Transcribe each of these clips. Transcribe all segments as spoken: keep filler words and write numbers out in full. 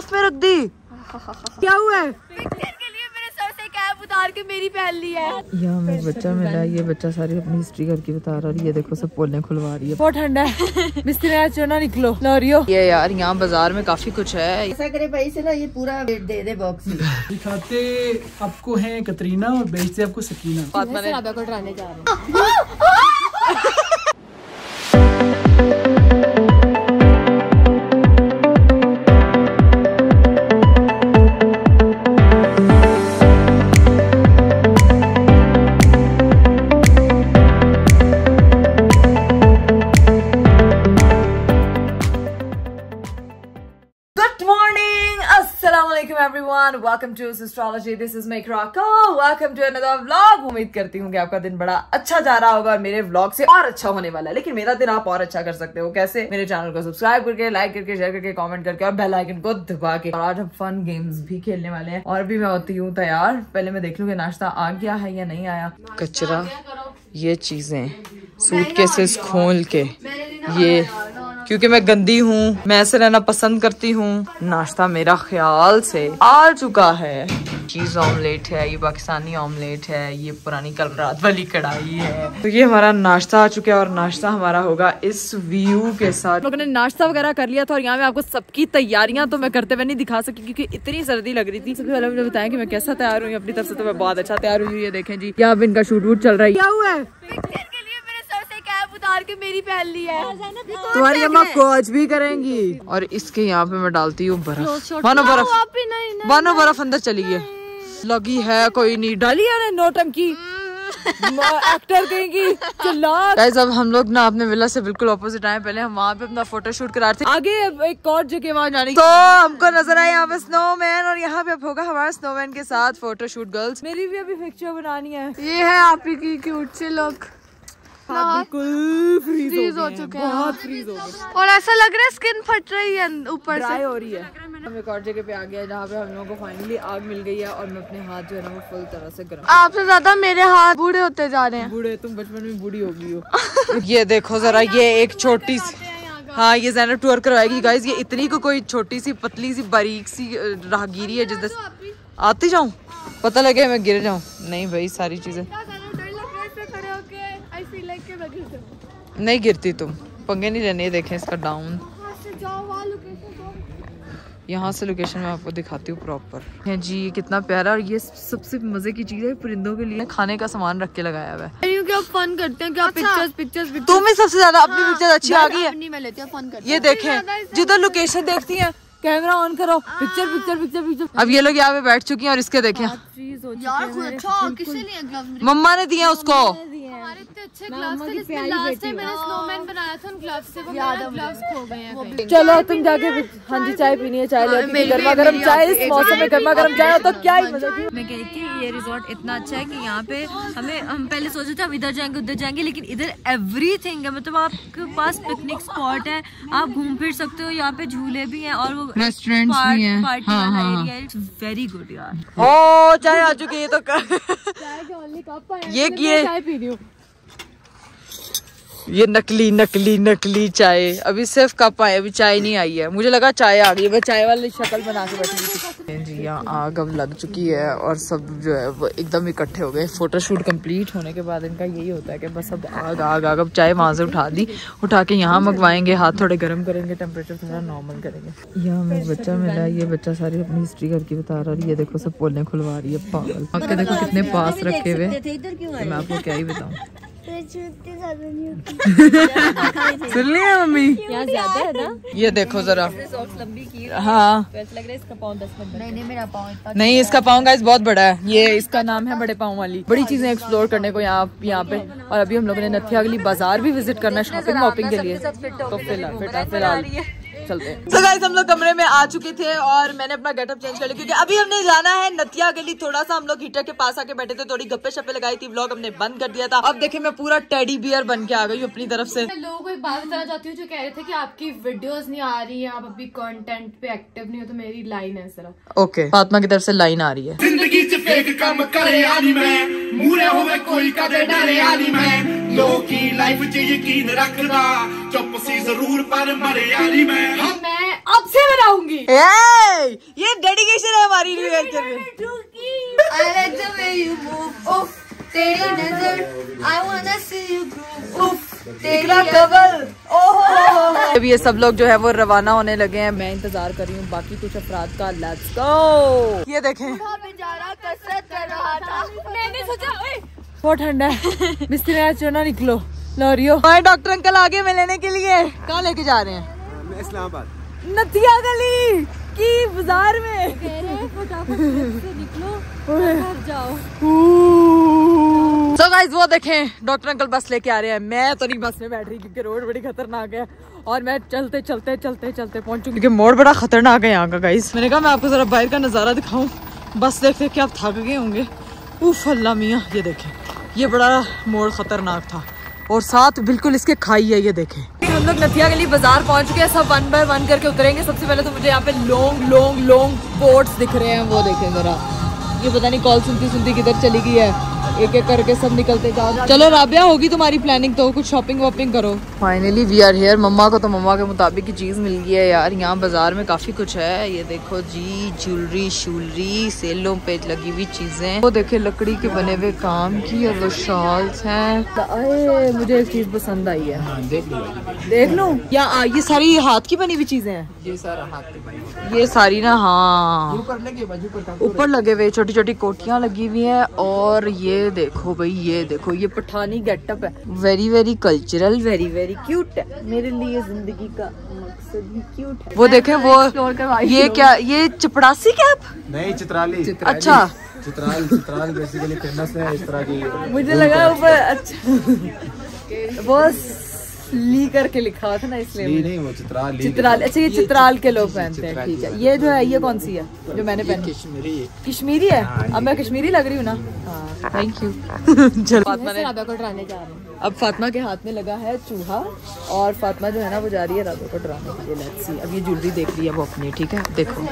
बर्फ में रख दी। क्या हुआ है? उतार के मेरी पहन ली है। यहाँ हमें एक बच्चा मिला है, ये बच्चा सारी अपनी हिस्ट्री करके बता रहा है। ये देखो सब पोले खुलवा रही है। बहुत ठंडा है, बिस्तर चुना निकलो लॉरियो। ये यार यहाँ बाजार में काफी कुछ है। ऐसा करे भाई से ना ये पूरा दे दे बॉक्स। दिखाते आपको है कतरीना और बेचते आपको सकीना। को डराने जा रहे हैं। everyone, welcome to Astrology. This is Make Rocco. Welcome to another vlog. उम्मीद करती हूँ कि आपका दिन बड़ा अच्छा जा रहा होगा और मेरे व्लॉग से और अच्छा होने वाला है। लेकिन मेरा दिन आप और अच्छा कर सकते हो। कैसे? मेरे चैनल को सब्सक्राइब करके, लाइक करके, शेयर करके, कमेंट करके और बेल आइकन को दबा के। और आज हम फन गेम्स भी खेलने वाले हैं। और भी मैं होती हूँ तैयार। पहले मैं देख लूँ कि नाश्ता आ गया है या नहीं आया। कचरा, ये चीजें, सूटकेसेस खोल के, ये क्योंकि मैं गंदी हूँ, मैं ऐसे रहना पसंद करती हूँ। नाश्ता मेरा ख्याल से आ चुका है। चीज ऑमलेट है, ये पाकिस्तानी ऑमलेट है, ये पुरानी कल रात वाली कढ़ाई है। तो ये हमारा नाश्ता आ चुका है और नाश्ता हमारा होगा इस व्यू के साथ। लोगों ने नाश्ता वगैरह कर लिया था और यहाँ पे आपको सबकी तैयारियां तो मैं करते हुए नहीं दिखा सकी क्योंकि इतनी सर्दी लग रही थी। सबसे पहले मुझे बताया कि मैं कैसा तैयार हुई अपनी तरफ से। तो मैं बहुत अच्छा तैयार हुई। ये देखें जी, यहाँ पे इनका शूट वूट चल रहा है। क्या हुआ है? उतार के मेरी पहन ली है। तुम्हारी अम्मा कोच भी करेंगी। और इसके यहाँ पे मैं डालती हूँ बर्फ। मानो बर्फ, मानो बर्फ अंदर चली है। लगी है, कोई नहीं डाली है। नौटंकी एक्टर कहेंगी। गाइस अब हम लोग ना अपने विला से बिल्कुल ऑपोजिट आए। पहले हम वहाँ पे अपना फोटो शूट करा रहे थे। आगे एक और जगह वहाँ जाने तो हमको नजर आया यहाँ पे स्नोमैन और यहाँ पे अब होगा हमारा स्नोमैन के साथ फोटो शूट। गर्ल्स मेरी भी अभी पिक्चर बनानी है। ये है आप ही की क्यूट से लोग। बिल्कुल फ्रीज, फ्रीज हो, हो चुके हैं, बहुत फ्रीज हो गए और ऐसा लग रहा है स्किन फट रही है ऊपर से, हो रही है। हम एक और जगह पे आ गया जहाँ पे हम लोगों को फाइनली आग मिल गई है और मैं अपने हाथ जो है ना वो फुल तरह से गर्म। आपसे ज्यादा मेरे हाथ बूढ़े होते जा रहे हैं। बूढ़े? तुम बचपन में बूढ़ी हो गई हो। ये देखो जरा, ये एक छोटी सी, हाँ ये ज़ैनब टूर करवाएगी गाइस। ये इतनी को कोई छोटी सी पतली सी बारीक सी राहगीरी है जिस आती जाऊँ पता लगे मैं गिर जाऊँ। नहीं भाई सारी चीजें नहीं गिरती, तुम पंगे नहीं लेने। देखें इसका डाउन, यहाँ से लोकेशन मैं आपको दिखाती हूँ प्रॉपर है जी। कितना प्यारा। और ये सबसे मजे की चीज है, परिंदों के लिए खाने का सामान रख के लगाया हुआ है। कि आप फन करते हैं, क्या पिक्चर्स पिक्चर्स तुम्हें सबसे ज्यादा अपनी पिक्चर अच्छी आ गई है। नहीं मैं लेती हूं, फन करते ये देखें जिधर लोकेशन देखती हैं, कैमरा ऑन करो, पिक्चर पिक्चर पिक्चर पिक्चर। अब ये लोग यहाँ पे बैठ चुकी हैं और इसके देखें यार खुद अच्छा किसने लिए ग्लव्स? मम्मा ने दिया उसको। हमारे इतने अच्छे ग्लव्स थे, जिसमें लास्ट टाइम मैंने स्नोमैन बनाया था, उन ग्लव्स से वो मेरे ग्लव्स खो गए हैं। चलो तुम जाके, हाँ जी चाय पीनी है, चाय ले, गर्मा गर्म चाय। इस मौसम में गर्मा गर्म चाय हो तो क्या ही मजा। मैं कह रही थी ये रिजॉर्ट इतना अच्छा है कि यहाँ पे हमें, हम पहले सोचे थे हम इधर जाएंगे उधर जाएंगे, लेकिन इधर एवरीथिंग है। मतलब आपके पास पिकनिक स्पॉट है, आप घूम फिर सकते हो, यहाँ पे झूले भी हैं और वो रेस्टोरेंट्स भी हैं। पार्टी वाला एरिया है। इट्स वेरी गुड यार। ओ चाय आ चुकी है तो ये किए चाय पी रही हूँ। ये नकली नकली नकली चाय, अभी सिर्फ कप आए, अभी चाय नहीं आई है। मुझे लगा चाय आ गई, मैं चाय वाली शक्ल बना के बैठी थी जी। यहाँ आग अब लग चुकी है और सब जो है वो एकदम इकट्ठे हो गए। फोटोशूट कंप्लीट होने के बाद इनका यही होता है कि बस अब आग आग आग। अब चाय वहाँ से उठा दी, उठा के यहाँ मंगवाएंगे, हाथ थोड़े गर्म करेंगे, टेम्परेचर थोड़ा नॉर्मल करेंगे। यहाँ हमें एक बच्चा मिला है, ये बच्चा सारी अपनी हिस्ट्री करके बता रहा है। ये देखो सब पोले खुलवा रही है, पागल। आपके देखो कितने पास रखे हुए, मैं आपको क्या ही बताऊँ। सुन लिया मम्मी? यहाँ ज्यादा है ना। ये देखो जरा, लंबी की, हाँ वैसे लग रहा है इसका पाँव दस मिनट। नहीं नहीं मेरा पाँव नहीं, इसका पाँव गाइस बहुत बड़ा है। ये इसका नाम है बड़े पाँव वाली। बड़ी चीजें एक्सप्लोर करने को यहाँ यहाँ पे। और अभी हम लोगों ने नथिया गली बाजार भी विजिट करना है शॉपिंग वॉपिंग के लिए। तो फिलहाल फिलहाल चलते हैं। तो गाइस हम लोग कमरे में आ चुके थे और मैंने अपना गेटअप चेंज कर लिया क्योंकि अभी हमने जाना है नथिया गली। थोड़ा सा हम लोग हीटर के पास आके बैठे थे, थोड़ी गप्पे शप्पे लगाई थी, व्लॉग हमने बंद कर दिया था। अब देखिए मैं पूरा टेडी बियर बन के आ गई हूँ अपनी तरफ से। मैं लोगों को एक बात बताना चाहती हूँ जो कह रहे थे कि आपकी वीडियोस नहीं आ रही है, आप अभी कंटेंट पे एक्टिव नहीं हो। तो मेरी लाइन है जरा। ओके, फातिमा की तरफ से लाइन आ रही है। जिंदगी च फेक काम करे आनी मैं, मूरे होवे कोई कदे डरे आनी मैं, लोग की लाइफ च यकीन रखदा, चुप सी जरूर पर मरे आनी मैं। मैं अब से बनाऊंगी। ए, सारी रिवेयर कर रही I like the way you move, oof, तेरी नजर, I wanna see you groove, oof, तेरी कबल, ओहो। अभी ये सब लोग जो है वो रवाना होने लगे हैं, मैं इंतजार कर रही हूँ बाकी कुछ अफराद का। Let's go. ये देखें कसरत कर रहा था, मैंने सोचा बहुत ठंडा है, बिस्तर से ना निकलो। लोरियो हमारे डॉक्टर अंकल आगे में लेने के लिए कहाँ लेके जा रहे हैं? इस्लामाबाद नथिया गली की बाजार में। फटाफट से निकलो और जाओ। So guys, वो देखें डॉक्टर अंकल बस लेके आ रहे हैं। मैं तो नहीं बस में बैठ रही क्योंकि रोड बड़ी खतरनाक है और मैं चलते चलते चलते चलते पहुंचूंगी क्योंकि मोड़ बड़ा खतरनाक है यहाँ का। गाइस मैंने कहा मैं आपको जरा बाहर का नजारा दिखाऊं। बस देख देख के आप थक गए होंगे। उफ अल्लाह मियाँ, ये देखें ये बड़ा मोड़ खतरनाक था और साथ बिल्कुल इसके खाई है। ये देखें हम लोग नथिया गली बाजार पहुंच चुके हैं। सब वन बाय वन करके उतरेंगे। सबसे पहले तो मुझे यहाँ पे लॉन्ग लॉन्ग लॉन्ग बोट्स दिख रहे हैं, वो देखें जरा। ये पता नहीं कॉल सुनती सुनती किधर चली गई है। एक एक करके सब निकलते जाओ। चलो राबिया, होगी तुम्हारी प्लानिंग तो कुछ शॉपिंग वॉपिंग करो। Finally we are here. मम्मा को तो मम्मा के मुताबिक की चीज मिल गई है यार। यहाँ बाजार में काफी कुछ है। ये देखो जी, ज्वेलरी शूलरी सेलों पे लगी हुई चीजें। वो देखे लकड़ी के बने हुए काम की और वो शॉल्स हैं। अरे मुझे एक चीज पसंद आई है, देख लो। या ये सारी हाथ की बनी हुई चीजें हैं। ये सारा हाथ की बनी, ये सारी ना, हाँ ऊपर लगे ऊपर लगे हुए छोटी छोटी कोटियां लगी हुई हैं। और ये देखो भाई, ये देखो ये पठानी गेटअप है। Very very cultural, very very cute है। मेरे लिए जिंदगी का मकसद ही क्यूट है। वो देखें वो ये क्या, ये चपड़ासी कैप नहीं चित्राली, चित्राली। अच्छा चित्राल चित्राल बेसिकली फेमस है इस तरह की। मुझे लगा ऊपर अच्छा वो ली करके लिखा हुआ था ना, इसलिए ली नहीं, वो चित्राल चित्राल। अच्छा ये चित्राल के लोग पहनते हैं, ठीक है। ये जो है ये कौन सी है जो मैंने पहनी? कश्मीरी कश्मीरी है। अब मैं कश्मीरी लग रही हूँ ना। Thank you. चलो फातिमा ने राधा को डराने जा रहे हैं। अब फातिमा के हाथ में लगा है चूहा और फातिमा जो है ना वो जा रही है राधा को डराने के लिए। Let's see. अब ये ज्वेलरी देख रही है वो अपनी, ठीक है। देखो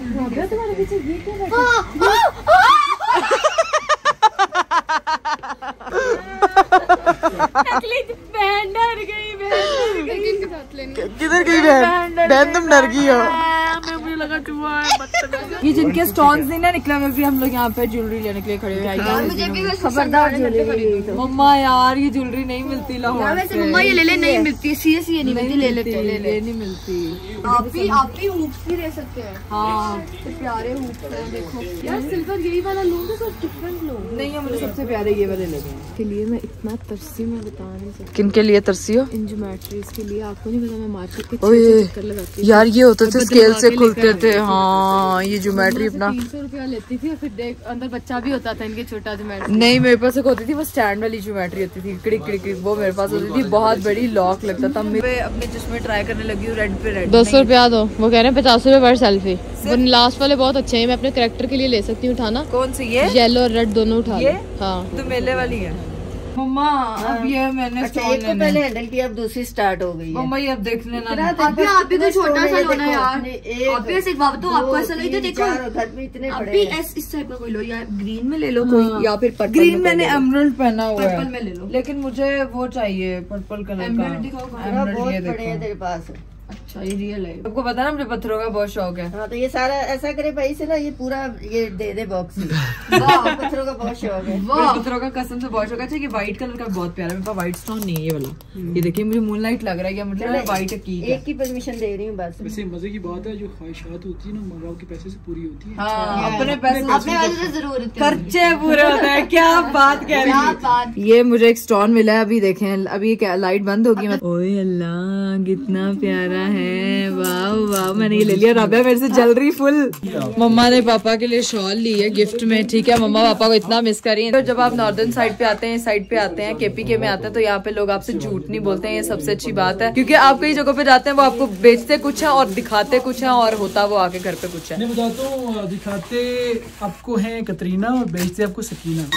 बहन डर गई, बहन डर गई। किधर गई बहन? बहन तुम डर गई हो। मुझे लगा चूहा है। ये जिनके स्टोन्स नहीं ना निकला, मैं भी हम लोग यहाँ पे ज्वेलरी लेने के लिए खड़े हुए। मुझे भी खबरदार ज्वेलरी। मम्मा यार ये ज्वेलरी नहीं मिलती लाहौर से। मम्मा ये ले ले, नहीं मिलती, सीरियस ये नहीं मिलती, ले लेते ले ले नहीं मिलती। आप भी आप भी हूप्स भी ले सकते हैं। हाँ प्यारे हूप्स हैं, देखो यार सिल्वर यही वाला लूँ तो सब डिफरेंट लूँ। नहीं है, मुझे सबसे प्यारे ये वाले लगे हैं। के लिए मैं इतना तरसी में बता नहीं सकती। किन के लिए तरसी हो? इन ज्योमेट्रीज के लिए आपको नहीं पता, मैं मार्केट के ओए चक्कर लगाती यार ये होते थे स्केल से खुलते थे। हाँ ये ज्योमेट्री अपना तीन सौ रुपया लेती थी और फिर देख अंदर बच्चा भी होता था इनके, छोटा ज्योमेट्री। नहीं मेरे पास एक होती थी वो स्टैंड वाली ज्योमेट्री होती थी, किड़िक किड़िक किड़िक, वो मेरे पास होती थी बहुत बड़ी, लॉक लगता था। मैं अपने चश्मे ट्राई करने लगी हूँ रेड पे रेड। दो सौ रुपया दो, वो कह रहे हैं पचास रुपए पर सेल्फी। वो लास्ट वाले बहुत अच्छे हैं, मैं अपने करेक्टर के लिए ले सकती हूँ उठाना। कौन सी ये? येलो और रेड दोनों उठा लो। हाँ तो मेले वाली है मम्मा। अब ये मैंने अच्छा एक को पहले हैंडल किया, अब दूसरी स्टार्ट हो गई है। मम्मा ये अब देख लेना। आप भी आप भी कोई छोटा सा लो ना यार। आप भी ऐसे बात तो आपको ऐसा लगे, देखो घर में इतने आप बड़े भी ऐस इस टाइप का कोई लो, या ग्रीन में ले लो कोई, या फिर पर्पल ग्रीन मैंने एमरल्ड पहना हुआ है, पर्पल में ले लो। लेकिन मुझे वो चाहिए पर्पल कलर का। एमरल्ड दिखाओ। एमरल्ड बहुत ये बड़े हैं देखो। तेरे पास। अच्छा ये रियल है। आपको पता ना मुझे पत्थरों का बहुत शौक है। हाँ तो ये सारा ऐसा करे भाई से ना, ये पूरा ये दे दे बॉक्स ही। पत्थरों का बहुत शौक है। मुझे पत्थरों का कसम से बहुत शौक है। अच्छा ये व्हाइट कलर का बहुत प्यारा है, मेरे पास व्हाइट स्टोन नहीं है ये वाला। ये देखिए मुझे मूनलाइट लग रहा है, मुझे व्हाइट की एक की परमिशन दे रही हूँ बस। वैसे मजे की बात है, जो ख्वाहिशात होती है ना माँ बाप के पैसे से पूरी होती है। हाँ अपने पैसे अपने वाले से जरूरत है, खर्चे पूरे होते हैं। क्या बात कह रही है। ये मुझे एक स्टोन मिला है, अभी देखें। अभी लाइट बंद होगी। ओए अल्लाह कितना प्यारा है, वाह वाह। मैंने ये ले लिया। राबिया मेरे से जल रही फुल। मम्मा ने पापा के लिए शॉल ली है गिफ्ट में, ठीक है। मम्मा पापा को इतना मिस करी है। तो जब आप नॉर्दर्न साइड पे आते हैं, साइड पे आते हैं, केपी के में आते हैं, तो यहाँ पे लोग आपसे झूठ नहीं बोलते हैं। ये सबसे अच्छी बात है, क्योंकि आप कई जगहों पे जाते हैं वो आपको बेचते कुछ है और दिखाते कुछ है, और होता वो आके घर पे कुछ है। मैं बताता हूँ, दिखाते आपको है कतरीना और बेचते आपको सकीना।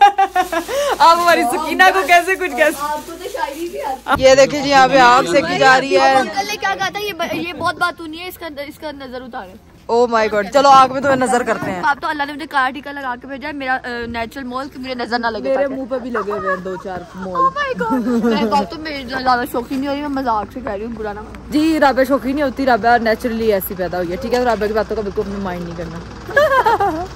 आप हमारी सकीना को कैसे कुछ कैसे। आपको तो शायरी भी आती ये देखिए जी यहाँ पे आग सेकी जा रही है। अंकल ने क्या कहा था, ये ये बहुत बात नहीं है, इसका इसका नजर उतारे। ओ माय गॉड, चलो आग में तो नजर करते हैं। आप तो अल्लाह ने मुझे काला टीका लगा के भेजा है, मेरा नेचुरल मोल कि मुझे नजर ना लगे। मेरे मुंह पे भी लगे हुए हैं दो चार मोल। मैं बात तो मेरी ज्यादा शौकीन नहीं हो रही, मैं मजाक से कह रही हूँ, बुरा ना मानो। जी राबिया शौकीन नहीं होती, राबिया नेचुरली ऐसी पैदा हुई है, ठीक है। राबिया की बातों का बिल्कुल अपने माइंड नहीं करना।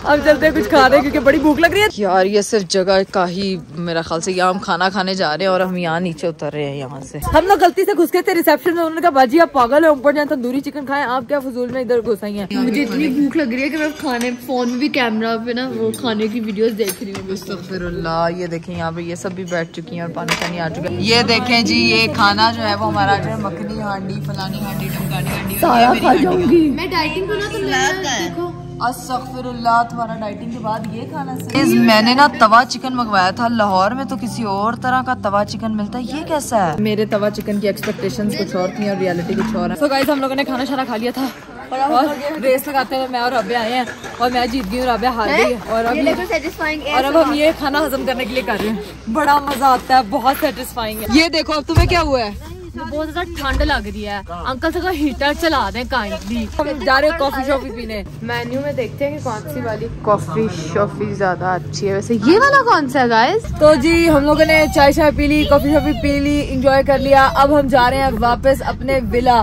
अब चलते हैं कुछ खा रहे हैं क्योंकि बड़ी भूख लग रही है यार। ये सिर्फ जगह का ही मेरा ख्याल से यहाँ हम खाना खाने जा रहे हैं और हम यहाँ नीचे उतर रहे हैं। यहाँ से हम लोग गलती से घुस गए थे रिसेप्शन में, उन्होंने कहा बाजी आप पागल है, ऊपर जाए तंदूरी चिकन खाएं, आप क्या फजूल में इधर घुस आई हैं। मुझे इतनी भूख लग रही है कि मैं खाने फोन में भी कैमरा पे ना वो खाने की वीडियोस देख रही हूँ। अस्तगफिरुल्लाह। ये देखें यहाँ पे ये सब भी बैठ चुकी हैं और पानी पानी आ चुका है। ये देखें जी ये खाना जो है वो हमारा जो है मखनी हांडी फलानी हांडी टमकानी हांडी सारा खा जाऊंगी मैं डाइटिंग को ना तुम देखो। अस्तगफिरुल्लाह। तुम्हारा डाइटिंग के बाद ये खाना से मैंने ना तवा चिकन मंगवाया था लाहौर में, तो किसी और तरह का तवा चिकन मिलता है, ये कैसा है? मेरे तवा चिकन की एक्सपेक्टेशंस कुछ और थी और रियलिटी कुछ और है। तो गाइस हम लोगों ने खाना शाना खा लिया था और रेस लगाते हुए मैं और रबिया आए हैं और मैं जीत गई हूँ, रबिया हार गई है। और अब और अब हम ये खाना हजम करने के लिए कर रहे हैं। बड़ा मजा आता है, बहुत सेटिस्फाइंग है। ये देखो अब तुम्हें क्या हुआ है? बहुत ज्यादा ठंड लग रही है, अंकल से हीटर चला दें काइंडली। हम जा रहे हैं कॉफी शॉफी पीने। मेन्यू में देखते हैं कि कौन सी वाली कॉफी शॉफी ज्यादा अच्छी है वैसे। ये वाला कौन सा है गाइस? तो जी हम लोगों ने चाय शाय पी ली, कॉफी शॉफी पी ली, एंजॉय कर लिया। अब हम जा रहे हैं वापस अपने विला।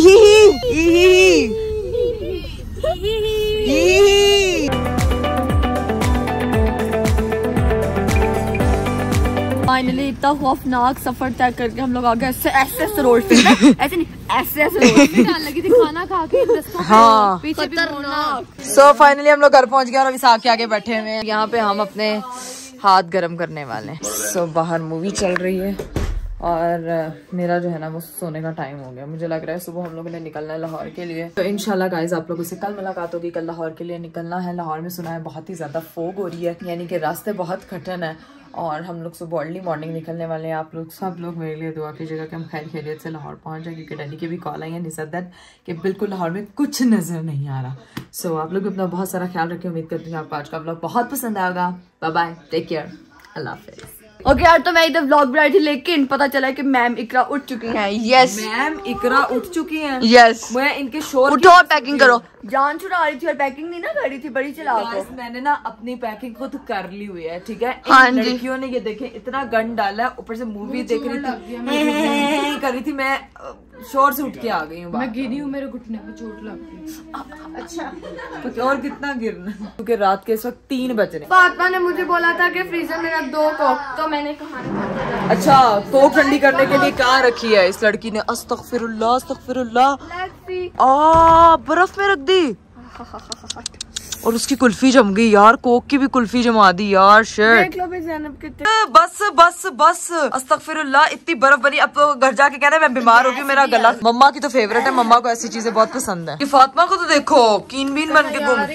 फाइनली इतना खौफनाक सफर तय करके हम लोग आ गए। ऐसे ऐसे रोड पे ऐसे नहीं ऐसे ऐसे रोड पे लगी थी खाना खा के हाँ पीछे भी खतरनाक। सो फाइनली हम लोग घर पहुंच गए और अभी साग के आगे बैठे हुए हैं। यहाँ पे हम अपने हाथ गर्म करने वाले हैं। सो so, बाहर मूवी चल रही है और मेरा जो है ना वो सोने का टाइम हो गया। मुझे लग रहा है सुबह हम लोगों ने निकलना है लाहौर के लिए। तो इंशाल्लाह गाइज आप लोगों से कल मुलाकात होगी। कल लाहौर के लिए निकलना है। लाहौर में सुना है बहुत ही ज्यादा फोग हो रही है, यानी कि रास्ते बहुत कठिन है और हम लोग सुबह अर्ली मॉर्निंग निकलने वाले हैं। आप लोग सब लोग मेरे लिए दुआ कीजिएगा कि हम खैर खैरियत से लाहौर पहुंच जाए, क्योंकि डैडी की भी कॉल आई है निसरत कि बिल्कुल लाहौर में कुछ नजर नहीं आ रहा। सो so, आप लोग अपना बहुत सारा ख्याल रखें। उम्मीद करती हूँ आपको आज का व्लॉग बहुत पसंद आएगा। Bye bye, take care, Allah हाफिज़। ओके यार तो मैं इधर व्लॉग बनाई थी लेकिन पता चला कि मैम इकरा उठ चुकी हैं। यस मैम इकरा उठ चुकी हैं। यस मैं इनके शोर उठो और पैकिंग करो। जान छुड़ा रही थी और पैकिंग नहीं ना कर रही थी, बड़ी चलाक हो। मैंने ना अपनी पैकिंग खुद कर ली हुई है, ठीक है। हाँ इन लड़कियों ने ये देखे इतना गन डाला है, ऊपर से मूवी देख रही थी कर रही थी, मैं शोर से उठ के आ गई हूँ। मैं गिरी हूँ, मेरे घुटने पे चोट लग गई। अच्छा तो और कितना गिरना, क्योंकि रात के इस वक्त तीन बज रहे। फातिमा ने मुझे बोला था कि फ्रीजर में रख दो कोक, तो मैंने कहा अच्छा कोक ठंडी करने के लिए कहाँ रखी है इस लड़की ने? अस्तगफिरुल्लाह अस्तगफिरुल्लाह। आ बर्फ में रख दी और उसकी कुल्फी जम गई यार। कोक की भी कुल्फी जमा दी यार। शिट बस बस बस अस्तगफिरुल्लाह, इतनी बर्फ बनी। अब तो घर जाके कहना मैं बीमार हो गई, मेरा गला। मम्मा की तो फेवरेट है, मम्मा को ऐसी चीजें बहुत पसंद है। फातिमा को तो देखो कीन बीन बन के घूम।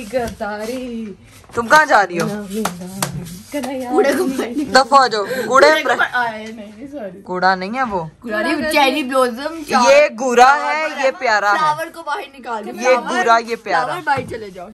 तुम कहाँ जा रही हो? दफा हो जाओ। कूड़े कूड़ा नहीं है वो, चेरी ब्लॉसम। ये गोरा है, ये प्यारा है। फ्लावर को बाहर निकाल दो। ये गोरा, ये प्यारा। बाहर चले जाओ।